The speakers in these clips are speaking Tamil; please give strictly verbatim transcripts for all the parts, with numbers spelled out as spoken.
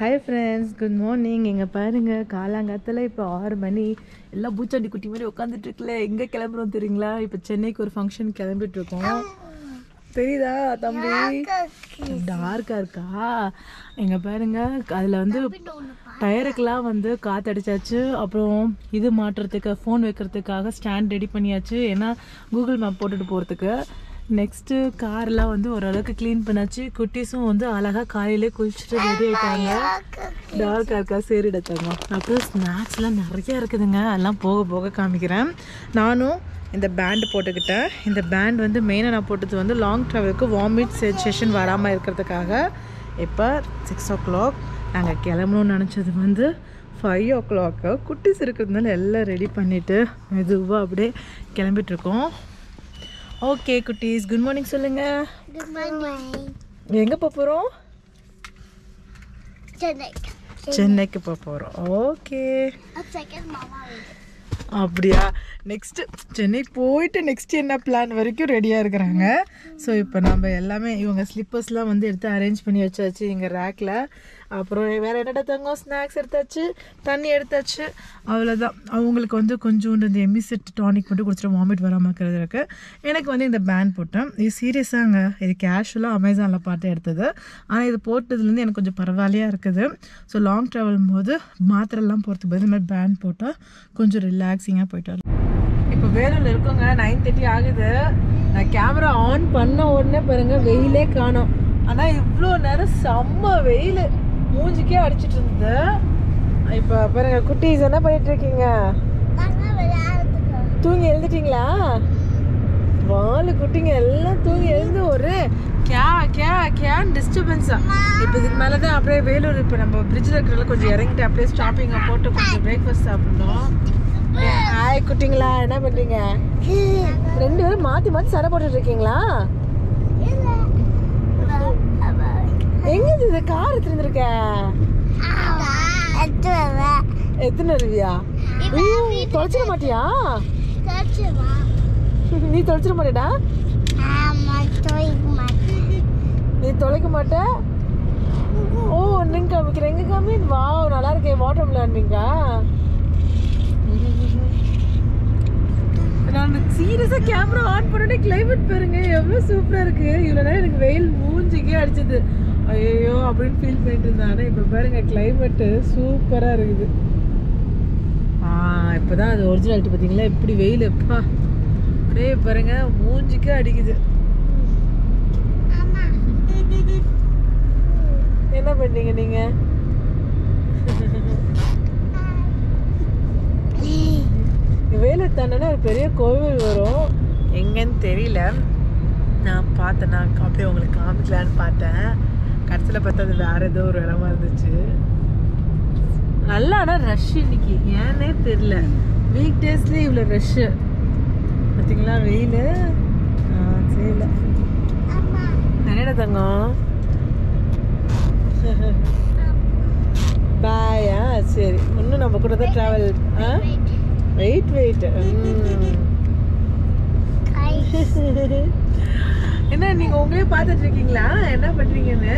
Hi friends, good morning. எங்கே பாருங்கள், காலாங்காத்தில் இப்போ ஆறு மணி. எல்லாம் பூச்சாண்டி குட்டி மாதிரி உட்காந்துட்ருக்குல்ல. எங்கே கிளம்புறோம் தெரியுங்களா? இப்போ சென்னைக்கு ஒரு ஃபங்க்ஷன் கிளம்பிட்டுருக்கோம். தெரியுதா தம்பி? டார்க்காக இருக்கா? எங்கே பாருங்கள், அதில் வந்து டயருக்கெலாம் வந்து காற்றடிச்சாச்சு. அப்புறம் இது மாட்டுறதுக்கு, ஃபோன் வைக்கிறதுக்காக ஸ்டாண்ட் ரெடி பண்ணியாச்சு. ஏன்னா கூகுள் மேப் போட்டுட்டு போகிறதுக்கு. நெக்ஸ்ட்டு கார்லாம் வந்து ஓரளவுக்கு க்ளீன் பண்ணாச்சு. குட்டீஸும் வந்து அழகாக காலையிலே குளிச்சுட்டு ரெடி ஆகிட்டாங்க. டார்க்காக இருக்கா? சரி எடுத்தாங்க. அப்புறம் ஸ்நாக்ஸ்லாம் நிறையா இருக்குதுங்க. அதெல்லாம் போக போக காமிக்கிறேன். நானும் இந்த பேண்டு போட்டுக்கிட்டேன். இந்த பேண்ட் வந்து மெயினாக நான் போட்டது வந்து லாங் ட்ராவலுக்கு வாமிட் சென்சேஷன் வராமல் இருக்கிறதுக்காக. இப்போ சிக்ஸ் ஓ கிளாக் நாங்கள் கிளம்பணும்னு நினச்சது வந்து ஃபைவ் ஓ கிளாக்கு. குட்டீஸ் இருக்கிறதுனால எல்லாம் ரெடி பண்ணிவிட்டு மெதுவாக அப்படியே கிளம்பிட்டுருக்கோம். ஓகே குட்டீஸ், குட் மார்னிங் சொல்லுங்கள். Good morning. எங்கே போக போகிறோம்? சென்னைக்கு. சென்னைக்கு போக போகிறோம். ஓகே, செகண்ட் மாமா. அப்படியா? நெக்ஸ்ட்டு சென்னை போயிட்டு நெக்ஸ்ட் என்ன பிளான் வரைக்கும் ரெடியாக இருக்கிறாங்க. ஸோ இப்போ நம்ம எல்லாமே இவங்க ஸ்லிப்பர்ஸ்லாம் வந்து எடுத்து அரேஞ்ச் பண்ணி வச்சாச்சு இங்கே ரேக்கில். அப்புறம் வேறு என்னடா தங்கம், ஸ்நாக்ஸ் எடுத்தாச்சு, தண்ணி எடுத்தாச்சு, அவ்வளோதான். அவங்களுக்கு வந்து கொஞ்சோண்டு இந்த எமிசெட் டானிக் மட்டும் குடிச்சிட்டு வாமிட் வராமல் இருக்கிறது இருக்குது. எனக்கு வந்து இந்த பேண்ட் போட்டேன். இது சீரியஸாங்க, இது கேஷுவலாக அமேசானில் பார்த்து எடுத்தது. ஆனால் இது போட்டதுலேருந்து எனக்கு கொஞ்சம் பரவாயில்லையாக இருக்குது. ஸோ லாங் ட்ராவல் போது மாத்திரெல்லாம் போகிறதுக்கு பதில் இந்த மாதிரி பேண்ட் போட்டால் கொஞ்சம் ரிலாக்ஸிங்காக போயிட்டு வரலாம். இப்போ வேலூரில் இருக்கோங்க, நைன் தேர்ட்டி ஆகுது. நான் கேமரா ஆன் பண்ண உடனே பாருங்கள் வெயிலே காணோம். ஆனால் இவ்வளோ நேரம் செம்ம வெயில் மூஞ்சிக்கே அடிச்சிட்டு இருந்தது. இப்போ பாருங்க குட்டீஸ் என்ன பண்ணிட்டு இருக்கீங்க? தூங்கி எழுந்துட்டீங்களா? வாலு குட்டிங்க எல்லாம் தூங்கி எழுந்து ஒரு கே கே கேன் டிஸ்டர்பன்ஸா. இப்போ இதுக்கு மேலே தான் அப்படியே வேலூர், இப்போ நம்ம பிரிட்ஜில் இருக்கிறதுல கொஞ்சம் இறங்கிட்டு அப்படியே ஸ்டாப்பிங்கை போட்டு கொஞ்சம் பிரேக்ஃபாஸ்ட் சாப்பிடணும். ஹாய் குட்டிங்களா, என்ன பண்ணுறீங்க? ரெண்டு பேரும் மாற்றி மாற்றி சடை போட்டுட்டு இருக்கீங்களா? எங்க இது கார் எடுத்துருந்துருக்க? எத்தனை ரூபியா? தொலைச்சிட மாட்டியா? நீ தொலைச்சிட மாட்டேடா? நீ தொலைக்க மாட்ட? ஓ, நீங்க காமிக்கிறேன். எங்க காமி? வா, நல்லா இருக்கே. வாட்டர் விளையாடுறீங்களா? நான் சீரியஸாக கேமரா ஆன் பண்ணோடனே கிளைமேட் பாருங்க எவ்வளோ சூப்பராக இருக்குது. இவ்வளோ நேரம் எனக்கு வெயில் மூஞ்சிக்கே அடிச்சது. ஐயோ அப்படின்னு ஃபீல் பண்ணிட்டு இருந்தேன். ஆனால் இப்போ பாருங்க கிளைமேட்டு சூப்பராக இருக்குது. ஆ, இப்போ தான் அது ஒரிஜினாலிட்டி பார்த்தீங்களா? எப்படி வெயில் எப்பா அப்படியே பாருங்க மூஞ்சிக்கே அடிக்குது. என்ன பண்ணீங்க நீங்கள்? வேலூர் தாண்டனா ஒரு பெரிய கோவில் வரும், எங்கன்னு தெரியல. நான் பார்த்தேன்னா அப்படியே உங்களுக்கு காமிக்கலான்னு பார்த்தேன். கடைசியில் பார்த்தா அது வேறு ஏதோ ஒரு இடமா இருந்துச்சு. நல்லா, ஆனால் ரஷ் இன்னைக்கு ஏன்னே தெரியல. வீக் டேஸ்லேயே இவ்வளோ ரஷ்ஷு பார்த்தீங்களா? வெயில் தெரியல. என்னடா தங்கம்? பாயா? சரி, இன்னும் நம்ம கூட தான் ட்ராவல். ஆ, வெயிட் வெயிட் என்ன நீங்க உங்களே பார்த்துட்டு இருக்கீங்களா என்ன பண்றீங்கன்னு?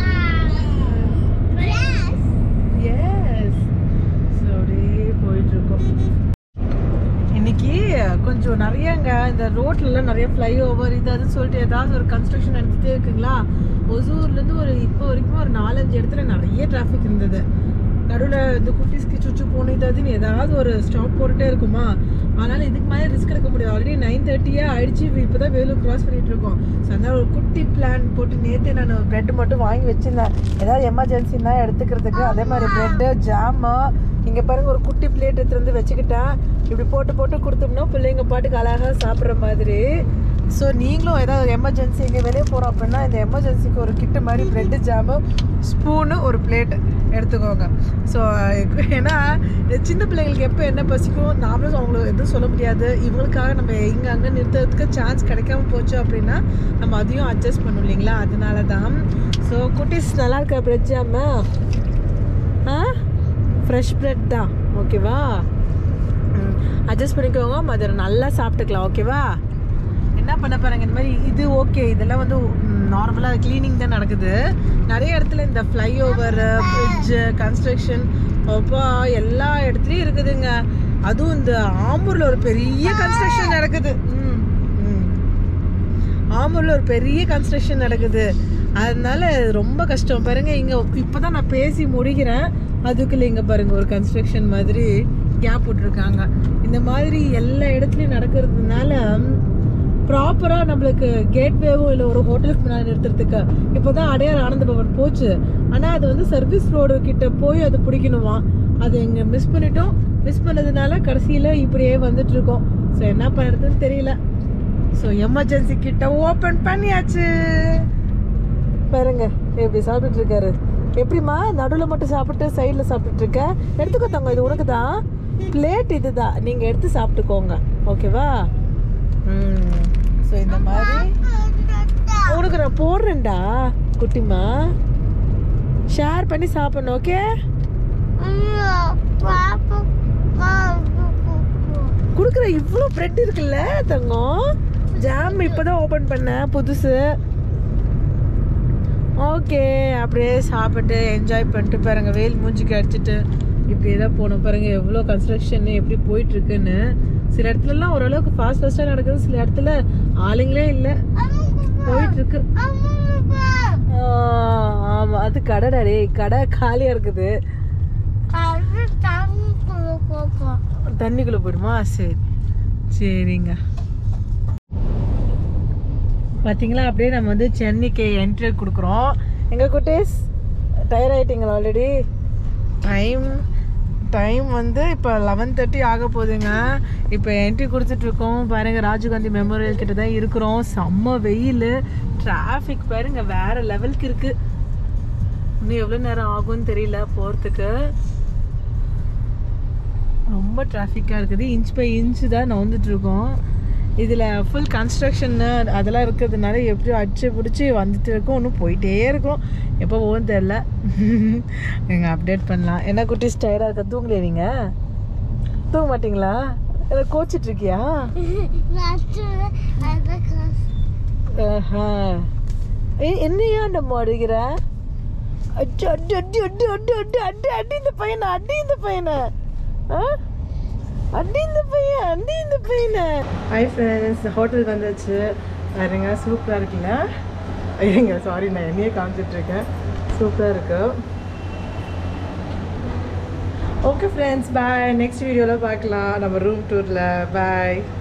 எஸ், அப்படியே போயிட்டு இருக்கோம். இன்னைக்கு கொஞ்சம் நிறையங்க இந்த ரோட்லலாம் நிறைய ஃப்ளைஓவர் இது அதுன்னு சொல்லிட்டு ஏதாவது ஒரு கன்ஸ்ட்ரக்ஷன் நடந்துகிட்டே இருக்குங்களா. ஒசூர்லேருந்து ஒரு இப்போ வரைக்கும் ஒரு நாலஞ்சு இடத்துல நிறைய டிராஃபிக் இருந்தது. நடுவில் இந்த குட்டீஸ்க்கு சுச்சு போகணும் இது அதுன்னு ஏதாவது ஒரு ஸ்டாப் போட்டுகிட்டே இருக்குமா. அதனால் இதுக்கு மேலே ரிஸ்க் எடுக்க முடியாது. ஆல்ரெடி நைன் தேர்ட்டியே ஆயிடுச்சு. இப்போ தான் வேலூர் க்ராஸ் பண்ணிகிட்டு இருக்கோம். ஸோ அதனால் ஒரு குட்டி பிளான் போட்டு நேற்று நான் ப்ரெட்டு மட்டும் வாங்கி வச்சுருந்தேன், ஏதாவது எமர்ஜென்சின்னா எடுத்துக்கிறதுக்கு. அதே மாதிரி ப்ரெட்டு, ஜாமு, இங்கே பாருங்கள் ஒரு குட்டி பிளேட் எடுத்து வந்து வச்சுக்கிட்டேன். இப்படி போட்டு போட்டு கொடுத்தோம்னா பிள்ளைங்க பாட்டுக்கு அழகாக சாப்பிட்ற மாதிரி. ஸோ நீங்களும் ஏதாவது எமர்ஜென்சி எங்கே வெளியே போகிறோம் அப்படின்னா இந்த எமர்ஜென்சிக்கு ஒரு கிட்டு மாதிரி ப்ரெட்டு, ஜாமு, ஸ்பூனு, ஒரு பிளேட்டு எடுத்துக்கோங்க. ஸோ ஏன்னா சின்ன பிள்ளைங்களுக்கு எப்போ என்ன பசிக்கும் நாமளும் அவங்களுக்கு எதுவும் சொல்ல முடியாது. இவங்களுக்காக நம்ம இங்கே அங்கே நிறுத்துறதுக்கு சான்ஸ் கிடைக்காம போச்சு அப்படின்னா நம்ம அதையும் அட்ஜஸ்ட் பண்ணணும் இல்லைங்களா? அதனால தான். ஸோ குட்டீஸ் நல்லா இருக்கா ப்ரெட் ஜாமு? ஆ, ஃப்ரெஷ் ப்ரெட் தான், ஓகேவா? அட்ஜஸ்ட் பண்ணிக்கோங்க, மதியம் நல்லா சாப்பிட்டுக்கலாம், ஓகேவா? என்ன பண்ண பாருங்க இந்த மாதிரி இது ஓகே. இதெல்லாம் வந்து நார்மலாக க்ளீனிங் தான் நடக்குது. நிறைய இடத்துல இந்த ஃப்ளைஓவர், பிரிட்ஜ் பிரிட்ஜு கன்ஸ்ட்ரக்ஷன் அப்பா எல்லா இடத்துலையும் இருக்குதுங்க. அதுவும் இந்த ஆம்பூரில் ஒரு பெரிய கன்ஸ்ட்ரக்ஷன் நடக்குது. ம் ம் ஆம்பூரில் ஒரு பெரிய கன்ஸ்ட்ரக்ஷன் நடக்குது. அதனால ரொம்ப கஷ்டம் பாருங்க. இங்கே இப்போ தான் நான் பேசி முடிக்கிறேன், அதுக்குள்ள இங்கே பாருங்க ஒரு கன்ஸ்ட்ரக்ஷன் மாதிரி கேப் விட்டுருக்காங்க. இந்த மாதிரி எல்லா இடத்துலையும் நடக்கிறதுனால ப்ராப்பராக நம்மளுக்கு கேட்வேவும் இல்லை ஒரு ஹோட்டலுக்கு முன்னாடி நிறுத்துறதுக்கு. இப்போ தான் அடையார் ஆனந்த பவன் போச்சு, ஆனால் அது வந்து சர்வீஸ் ரோடு கிட்ட போய் அது பிடிக்கணுமா. அது எங்கே மிஸ் பண்ணிட்டோம். மிஸ் பண்ணதுனால கடைசியில் இப்படியே வந்துட்டு இருக்கோம். ஸோ என்ன பண்ணுறதுன்னு தெரியல. ஸோ எமர்ஜென்சி கிட்ட ஓப்பன் பண்ணியாச்சு. பாருங்க எப்படி சாப்பிட்டுட்டு இருக்காரு. எப்படிம்மா நடுவில் மட்டும் சாப்பிட்டு சைடில் சாப்பிட்டுட்டு இருக்க? எடுத்துக்கோ தங்க, இது உனக்கு தான் பிளேட், இது தான் நீங்கள் எடுத்து சாப்பிட்டுக்கோங்க, ஓகேவா? ம் ஸோ இந்த மாதிரி உனக்கு நான் போடுறேன்டா குட்டிமா, ஷேர் பண்ணி சாப்பிடணும், ஓகே? கொடுக்குற இவ்வளோ பிரெட் இருக்குல்ல தங்கம். ஜாம் இப்போதான் ஓப்பன் பண்ண புதுசு. ஓகே அப்படியே சாப்பிட்டு என்ஜாய் பண்ணிட்டு பாருங்க. வெயில் மூஞ்சிக்கு அடிச்சுட்டு இப்படியே தான் போகணும். பாருங்க எவ்வளோ கன்ஸ்ட்ரக்ஷன் எப்படி போயிட்டுருக்குன்னு. சில இடத்துலலாம் ஓரளவுக்கு ஃபாஸ்ட் ஃபாஸ்ட்டாக நடக்குது, சில இடத்துல ஆளுங்களே இல்லை, போயிட்டுருக்கு. ஆமாம் அது கடை டே, கடை காலியாக இருக்குது. தண்ணிக்குள்ளே போயிடுமா? சரி சரிங்க. பார்த்தீங்களா அப்படியே நம்ம வந்து சென்னைக்கு என்ட்ரி கொடுக்குறோம். எங்கள் குட்டீஸ் டயர் ஆகிட்டிங்களா? ஆல்ரெடி டைம் டைம் வந்து இப்போ லெவன் தேர்ட்டி ஆக போகுதுங்க. இப்போ என்ட்ரி கொடுத்துட்ருக்கோம். பாருங்கள் ராஜீவ்காந்தி மெமோரியல் கிட்ட தான் இருக்கிறோம். செம்ம வெயில், டிராஃபிக் பாருங்கள் வேறு லெவலுக்கு இருக்குது. இன்னும் எவ்வளோ நேரம் ஆகும்னு தெரியல போகிறதுக்கு. ரொம்ப டிராஃபிக்காக இருக்குது. இன்ச் பை இன்ச்சு தான் நவுந்துட்டுருக்கோம். இதில் ஃபுல் கன்ஸ்ட்ரக்ஷன்னு அதெல்லாம் இருக்கிறதுனால எப்படி அடிச்சு பிடிச்சி வந்துட்டு இருக்கோம். இன்னும் போயிட்டே இருக்கோம். எப்போ போகும் தெரில. நீங்கள் அப்டேட் பண்ணலாம். என்ன குட்டிஸ் டயர்டாக இருக்க? தூங்கலையே நீங்கள்? தூங்க மாட்டிங்களா? என்ன கோச்சிட்ருக்கியா? என்னையா நம்ம அடிக்கிற? அடி அடி அடி அடி அடி அடி அடி அடி இந்த பையனை, அடி இந்த பையனை, ஆ அடி இந்த பையன், அடி இந்த பையனை. ஹாய் ஃப்ரெண்ட்ஸ், ஹோட்டல் வந்தாச்சு. பாருங்க சூப்பராக இருக்குல்ல? ஐயங்க சாரி, நான் என்னையே காமிச்சிட்ருக்கேன். சூப்பராக இருக்கு. ஓகே ஃப்ரெண்ட்ஸ், பாய். நெக்ஸ்ட் வீடியோவில் பார்க்கலாம் நம்ம ரூம் டூரில். பாய்.